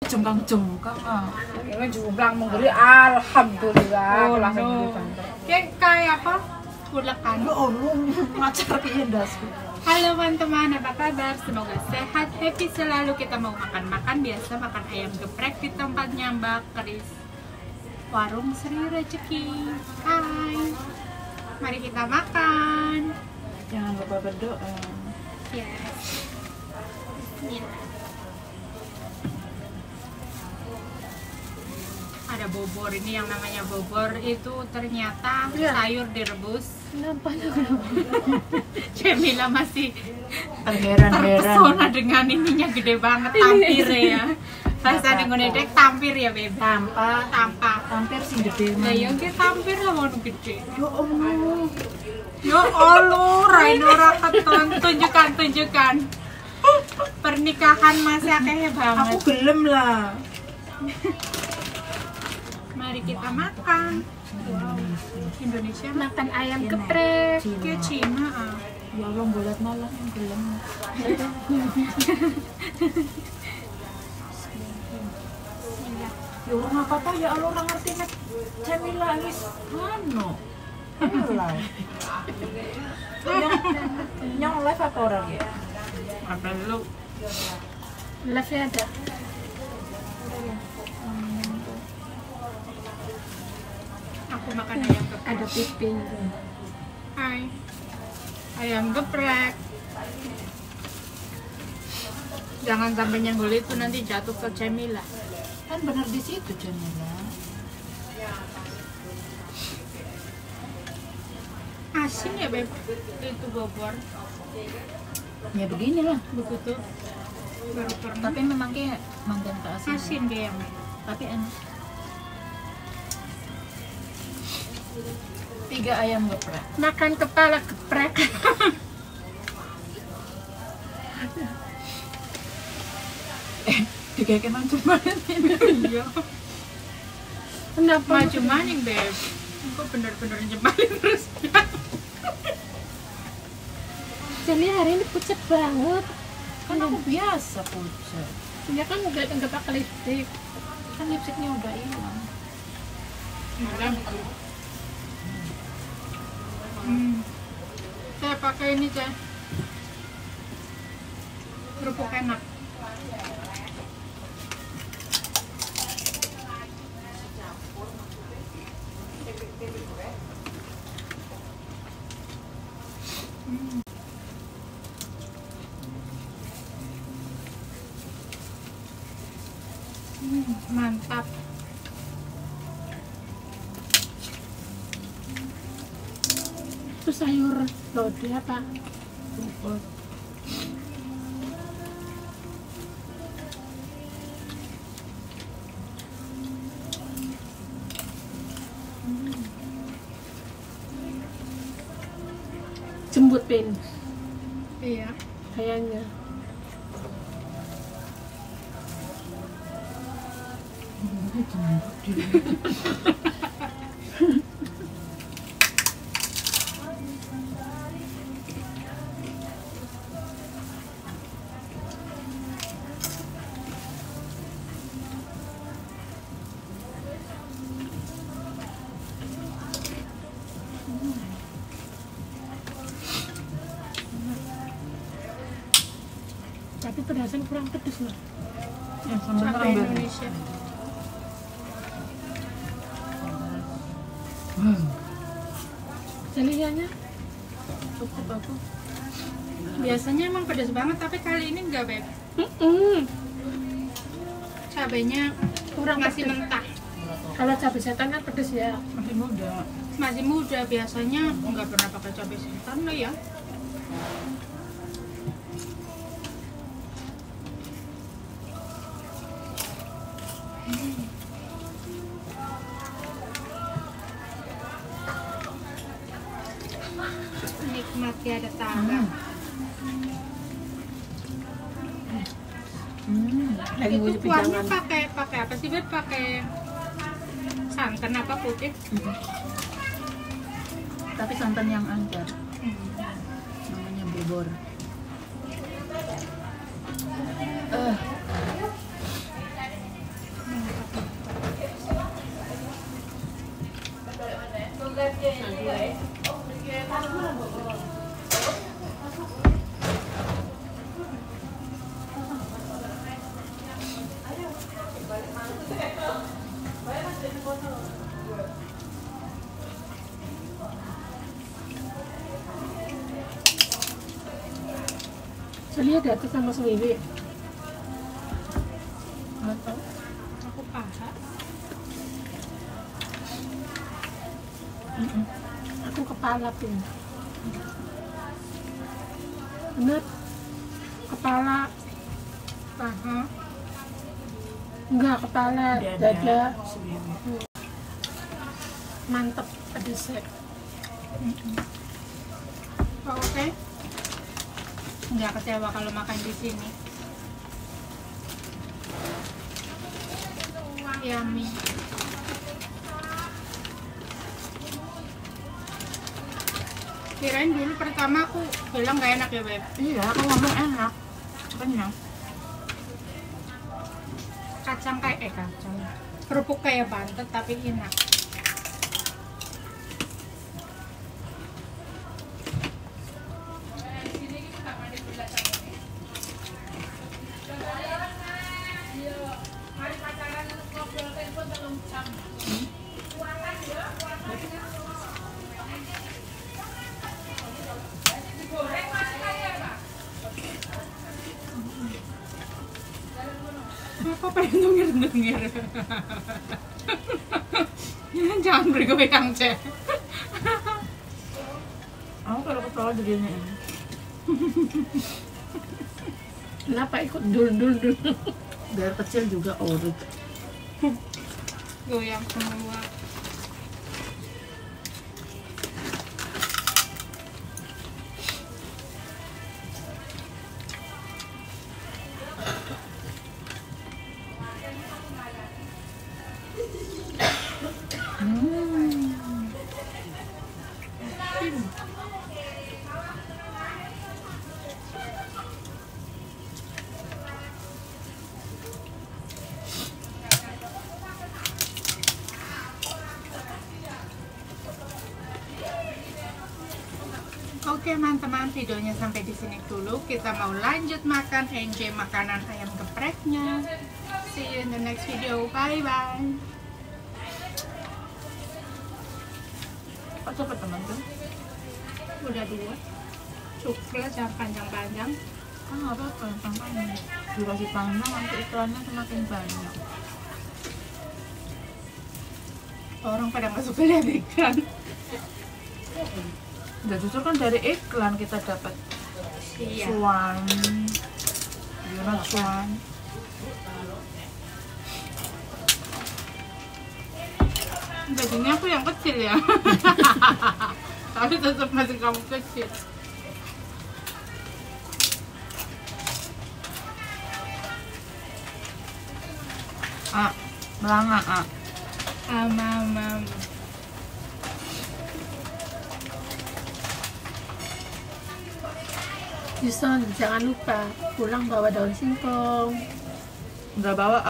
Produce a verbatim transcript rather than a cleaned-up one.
jengkang-jengkang ah. Ini jumblang menggeli, alhamdulillah. Oh, langsung no. dibantai. Kayak kayak apa? Ulekan. Ya Allah, ngajar piye ndasku. Halo teman-teman, apa kabar? Semoga sehat, happy selalu. Kita mau makan-makan biasa, makan ayam geprek di tempat nyambak keris Warung Sri Rezeki. Hai, mari kita makan. Jangan lupa berdoa. Yes. Bismillah. Ada bobor, ini yang namanya bobor itu ternyata Ya. sayur direbus. Nampaknya Cemila masih Terheran-heran. terpesona dengan ininya gede banget, tampir ya. Bahasa Indonesia tampir ya beb. Tampak, Tampak. tampir sing gede Nah mah. ya kita tampir lah mau gede. Ya Allah. Ya Allah, Rainora keton tunjukkan tunjukkan. Pernikahan masih akeh banget. Aku gelem lah. Mari kita makan. Wow, Indonesia makan ayam Cina. geprek. ke Cina. Ah. Ya Allah, bolat malah yang gelem. Ya orang apa-apa ya Allah orang ngerti nek Cemila wis anu. Ayolah. Nyong nyong live apa orang ya? Apa lu? Live ada. Aku makan ayam geprek. Ada piping. Hai. Ayam geprek. Jangan sampai nyenggol itu, nanti jatuh ke Cemila. Kan bener di situ Cemila. Asin ya beb, itu bobor. Ya beginilah. Begitu. Baru pernah. Tapi memang kayak mantan ke asin. Asin kayaknya. Tapi enak. Tiga ayam geprek. Makan kepala geprek. Eh, tiga kemang cuma Iya. Kenapa? Maju maning beb. Kok bener-bener nyebalin terus. Jadi hari ini pucat banget. kan aku biasa pucat. Dia kan nggak nggak pakai lipstick. Kan lipstiknya udah hilang. Hmm. Saya pakai ini cah. Kerupuk enak. Hmm. Hmm, mantap. Itu sayur lodeh apa? Bubur. Jembut pin Iya. kayaknya. Tapi pedasnya kurang pedes loh. Ya, sambal Sampai tambah. Indonesia. Hmm. Jelianya Cukup aku. Biasanya emang pedas banget, tapi kali ini enggak beb. mm Cabenya kurang masih pedes. mentah. Kalau cabai setan kan pedes ya. Masih muda. Masih muda, biasanya nggak pernah pakai cabai setan lah ya. Nikmat ya ada tambah. Hmm. Lagi Itu wujud kuahnya pijangan. pakai pakai apa sih beb? Pakai santan apa putih? Mhm. Tapi santan yang angker. Namanya bubur. Eh. Celia di atas sama Sewiwi. Nggak tahu. Aku paha. Mm-mm. Aku kepala pun. Bener. Kepala. Paha. Enggak, kepala, Dada, dada. Sewiwi. Mantep pedesnya. Oh, oke. Okay. Nggak kecewa kalau makan di sini. Yummy. Kirain dulu pertama aku bilang gak enak ya, Beb. Iya, aku ngomong enak. Kenyang. Kacang kayak eh kacang. Kerupuk kayak bantet tapi enak. Apa pengen dengir-dengir? Jangan bergoyang, Cek. Aku kalau ketawa begini. Kenapa ikut dul-dul-dul? Biar kecil juga urut. Goyang semua. Oke teman-teman, videonya sampai di sini dulu. Kita mau lanjut makan, enjoy makanan ayam gepreknya. See you in the next video. Bye bye. Kok cepet teman-teman? Udah dua. Cukup jangan panjang-panjang. Kan nggak apa-apa, panjang. Durasi panjang nanti iklannya semakin banyak. Orang pada nggak suka lihat iklan. Udah justru kan dari iklan kita dapat Iya. cuan, unit cuan. Bajunya aku yang kecil ya. Tapi tetap masih kamu kecil. Ah, melanga ah. Amam. Yuson, jangan lupa pulang bawa daun singkong. Nggak bawa.